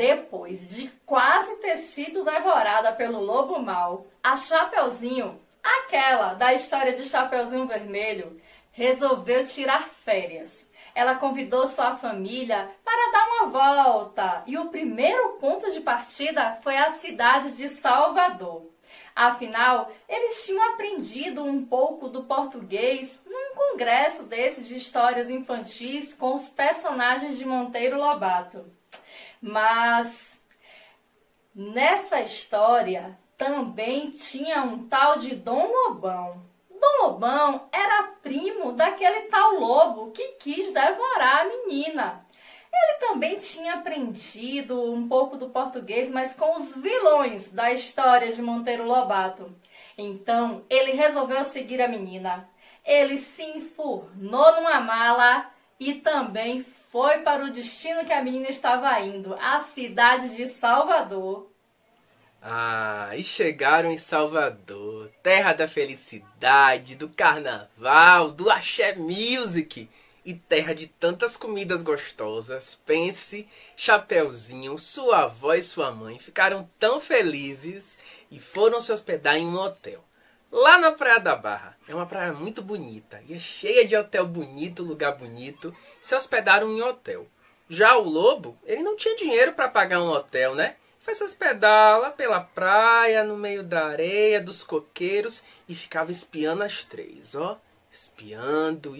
Depois de quase ter sido devorada pelo lobo mau, a Chapeuzinho, aquela da história de Chapeuzinho Vermelho, resolveu tirar férias. Ela convidou sua família para dar uma volta e o primeiro ponto de partida foi a cidade de Salvador. Afinal, eles tinham aprendido um pouco do português num congresso desses de histórias infantis com os personagens de Monteiro Lobato. Mas nessa história também tinha um tal de Dom Lobão. Dom Lobão era primo daquele tal lobo que quis devorar a menina. Ele também tinha aprendido um pouco do português, mas com os vilões da história de Monteiro Lobato. Então, ele resolveu seguir a menina. Ele se enfurnou numa mala e também foi para o destino que a menina estava indo, a cidade de Salvador. E chegaram em Salvador, terra da felicidade, do carnaval, do axé music e terra de tantas comidas gostosas. Pense, Chapeuzinho, sua avó e sua mãe ficaram tão felizes e foram se hospedar em um hotel. Lá na Praia da Barra, é uma praia muito bonita e é cheia de hotel bonito, lugar bonito, se hospedaram em hotel. Já o lobo, ele não tinha dinheiro para pagar um hotel, né? Foi se hospedar lá pela praia, no meio da areia, dos coqueiros e ficava espiando as três, ó. Espiando.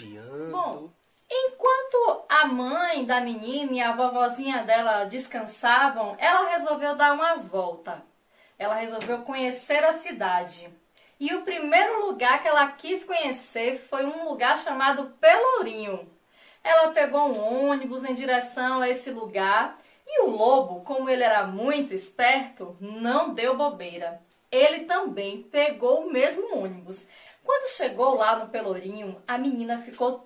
Bom, enquanto a mãe da menina e a vovozinha dela descansavam, ela resolveu dar uma volta. Ela resolveu conhecer a cidade. E o primeiro lugar que ela quis conhecer foi um lugar chamado Pelourinho. Ela pegou um ônibus em direção a esse lugar e o lobo, como ele era muito esperto, não deu bobeira. Ele também pegou o mesmo ônibus. Quando chegou lá no Pelourinho, a menina ficou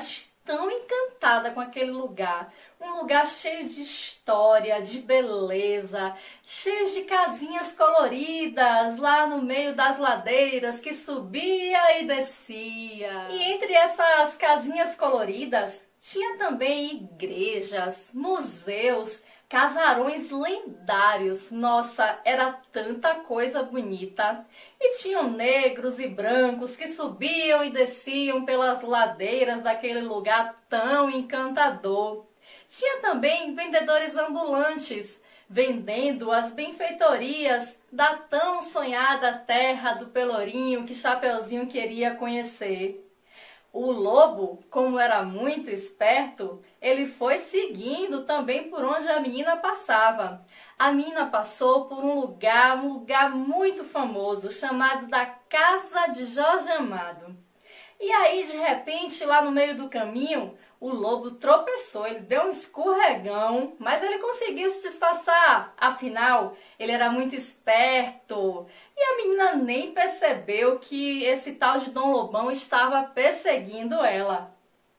tão encantada com aquele lugar. Um lugar cheio de história, de beleza, cheio de casinhas coloridas lá no meio das ladeiras que subia e descia. E entre essas casinhas coloridas tinha também igrejas, museus, casarões lendários. Nossa, era tanta coisa bonita. E tinham negros e brancos que subiam e desciam pelas ladeiras daquele lugar tão encantador. Tinha também vendedores ambulantes, vendendo as benfeitorias da tão sonhada terra do Pelourinho que Chapeuzinho queria conhecer. O lobo, como era muito esperto, ele foi seguindo também por onde a menina passava. A menina passou por um lugar muito famoso, chamado da Casa de Jorge Amado. E aí, de repente, lá no meio do caminho, o lobo tropeçou, ele deu um escorregão, mas ele conseguiu se disfarçar. Afinal, ele era muito esperto. E a menina nem percebeu que esse tal de Dom Lobão estava perseguindo ela.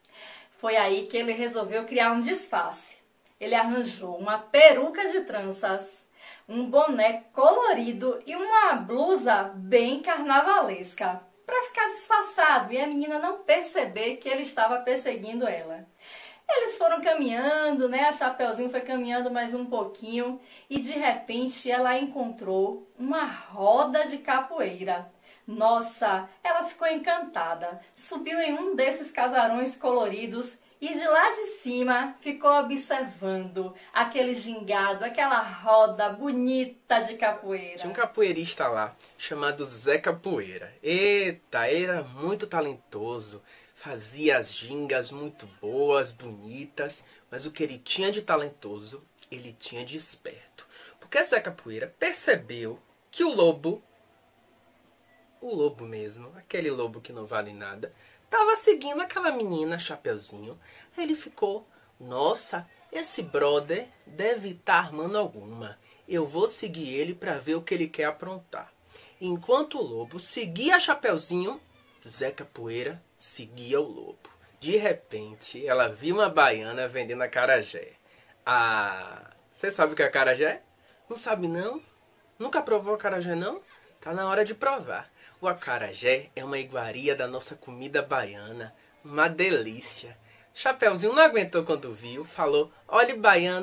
Foi aí que ele resolveu criar um disfarce. Ele arranjou uma peruca de tranças, um boné colorido e uma blusa bem carnavalesca, para ficar disfarçado e a menina não perceber que ele estava perseguindo ela. Eles foram caminhando, né? A Chapeuzinho foi caminhando mais um pouquinho e de repente ela encontrou uma roda de capoeira. Nossa, ela ficou encantada. Subiu em um desses casarões coloridos e de lá de cima ficou observando aquele gingado, aquela roda bonita de capoeira. Tinha um capoeirista lá, chamado Zé Capoeira. Eita, ele era muito talentoso, fazia as gingas muito boas, bonitas, mas o que ele tinha de talentoso, ele tinha de esperto. Porque Zé Capoeira percebeu que o lobo mesmo, aquele lobo que não vale nada, estava seguindo aquela menina, Chapeuzinho. Aí ele ficou, nossa, esse brother deve estar armando alguma. Eu vou seguir ele para ver o que ele quer aprontar. Enquanto o lobo seguia Chapeuzinho, Zé Capoeira seguia o lobo. De repente, ela viu uma baiana vendendo acarajé. Você sabe o que é acarajé? Não sabe não? Nunca provou acarajé não? Tá na hora de provar. O acarajé é uma iguaria da nossa comida baiana. Uma delícia. Chapeuzinho não aguentou quando viu. Falou, olhe baiana,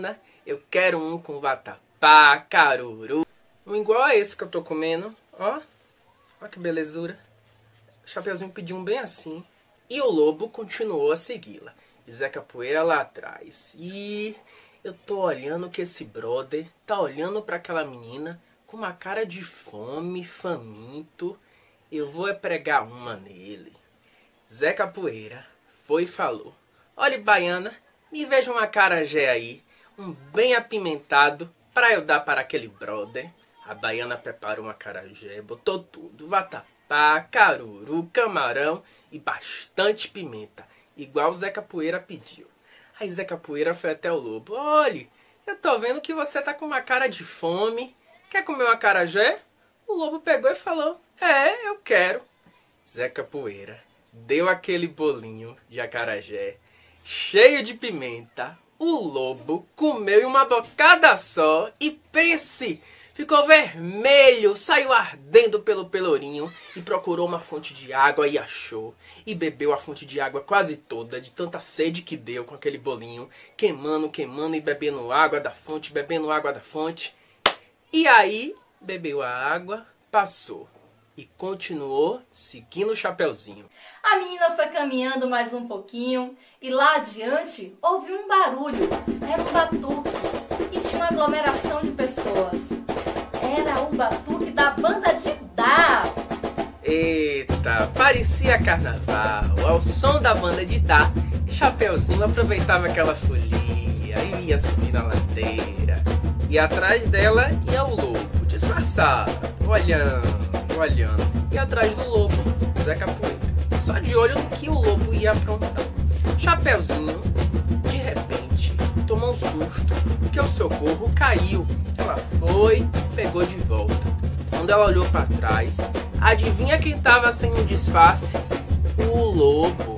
Eu quero um com vatapá, caruru. Um igual a esse que eu tô comendo. Ó, ó que belezura. O Chapeuzinho pediu um bem assim. E o lobo continuou a segui-la. E Zé Capoeira lá atrás. E eu tô olhando que esse brother tá olhando pra aquela menina com uma cara de fome, faminto. Eu vou pregar uma nele. Zé Capoeira foi e falou: olhe, baiana, me veja um acarajé aí, um bem apimentado, para eu dar para aquele brother. A baiana preparou um acarajé, botou tudo, vatapá, caruru, camarão e bastante pimenta, igual o Zé Capoeira pediu. Aí Zé Capoeira foi até o lobo: olhe, eu tô vendo que você tá com uma cara de fome, quer comer um acarajé? O lobo pegou e falou: é, eu quero. Zé Capoeira deu aquele bolinho de acarajé cheio de pimenta. O lobo comeu em uma bocada só e pense, ficou vermelho, saiu ardendo pelo pelourinho e procurou uma fonte de água e achou. E bebeu a fonte de água quase toda, de tanta sede que deu com aquele bolinho, queimando, queimando e bebendo água da fonte, bebendo água da fonte. E aí, bebeu a água, passou e continuou seguindo o Chapeuzinho. A menina foi caminhando mais um pouquinho e lá adiante ouviu um barulho. Era um batuque e tinha uma aglomeração de pessoas. Era o batuque da banda de Dá. Eita, parecia carnaval. Ao som da banda de Dá, Chapeuzinho aproveitava aquela folia e ia subir na ladeira. E atrás dela ia o lobo, disfarçado, olhando. E atrás do lobo, Zé Capoeira, só de olho no que o lobo ia aprontar. Chapeuzinho, de repente, tomou um susto, porque o seu gorro caiu. Ela foi, pegou de volta. Quando ela olhou para trás, adivinha quem estava sem um disfarce? O lobo.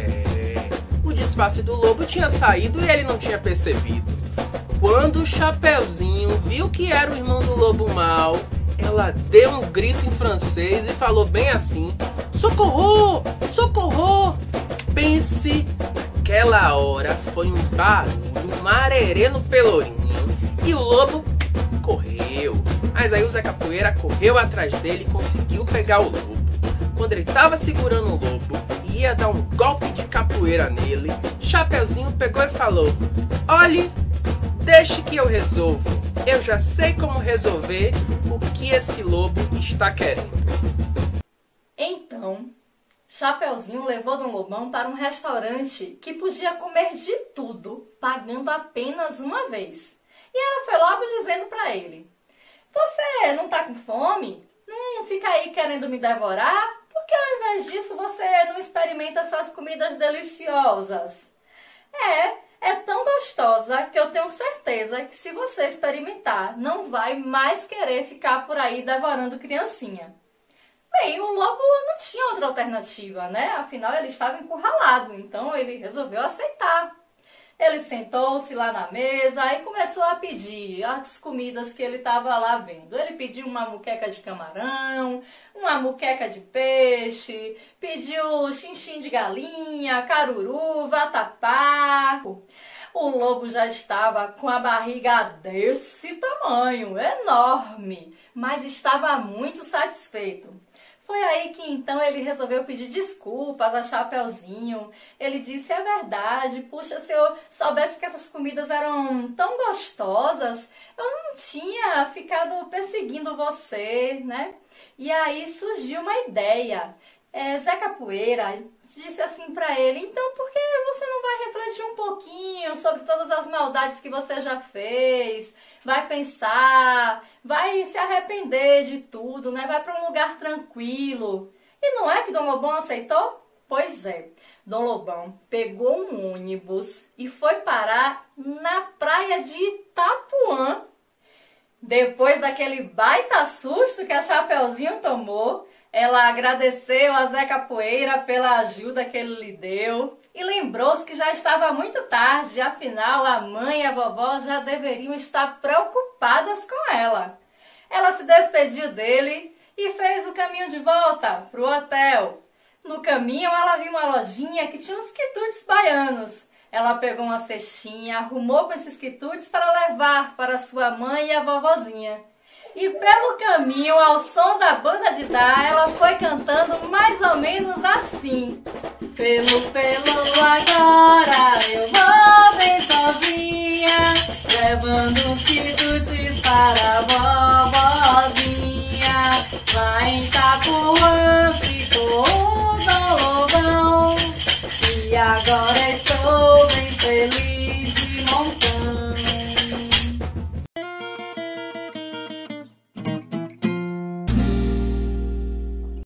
O disfarce do lobo tinha saído e ele não tinha percebido. Quando o Chapeuzinho viu que era o irmão do lobo mau, ela deu um grito em francês e falou bem assim: socorro! Socorro! Pense, naquela hora foi um barulho, um marerê no pelourinho e o lobo correu. Mas aí o Zé Capoeira correu atrás dele e conseguiu pegar o lobo. Quando ele estava segurando o lobo e ia dar um golpe de capoeira nele, Chapeuzinho pegou e falou: olhe, deixe que eu resolvo. Eu já sei como resolver o que esse lobo está querendo. Então, Chapeuzinho levou Dom Lobão para um restaurante que podia comer de tudo, pagando apenas uma vez. E ela foi logo dizendo para ele: você não tá com fome? Não fica aí querendo me devorar? Por que ao invés disso você não experimenta essas comidas deliciosas? É tão gostosa que eu tenho certeza que se você experimentar, não vai mais querer ficar por aí devorando criancinha. Bem, o lobo não tinha outra alternativa, né? Afinal, ele estava encurralado, então ele resolveu aceitar. Ele sentou-se lá na mesa e começou a pedir as comidas que ele estava lá vendo. Ele pediu uma muqueca de camarão, uma muqueca de peixe, pediu xinxim de galinha, caruru, vatapá. O lobo já estava com a barriga desse tamanho, enorme, mas estava muito satisfeito. Foi aí que então ele resolveu pedir desculpas a Chapeuzinho. Ele disse: é verdade, puxa, se eu soubesse que essas comidas eram tão gostosas, eu não tinha ficado perseguindo você, né? E aí surgiu uma ideia. Zé Capoeira disse assim para ele: então por que você não vai refletir um pouquinho sobre todas as maldades que você já fez? Vai pensar, vai se arrepender de tudo, né? Vai para um lugar tranquilo. E não é que Dom Lobão aceitou? Pois é, Dom Lobão pegou um ônibus e foi parar na praia de Itapuã. Depois daquele baita susto que a Chapeuzinho tomou, ela agradeceu a Zé Capoeira pela ajuda que ele lhe deu e lembrou-se que já estava muito tarde, afinal a mãe e a vovó já deveriam estar preocupadas com ela. Ela se despediu dele e fez o caminho de volta para o hotel. No caminho ela viu uma lojinha que tinha uns quitutes baianos. Ela pegou uma cestinha, arrumou com esses quitutes para levar para sua mãe e a vovozinha. E pelo caminho, ao som da banda de dar, ela foi cantando mais ou menos assim. Pelo agora eu vou bem sozinha, levando uns quitutes para a vovozinha. Lá em Itapuã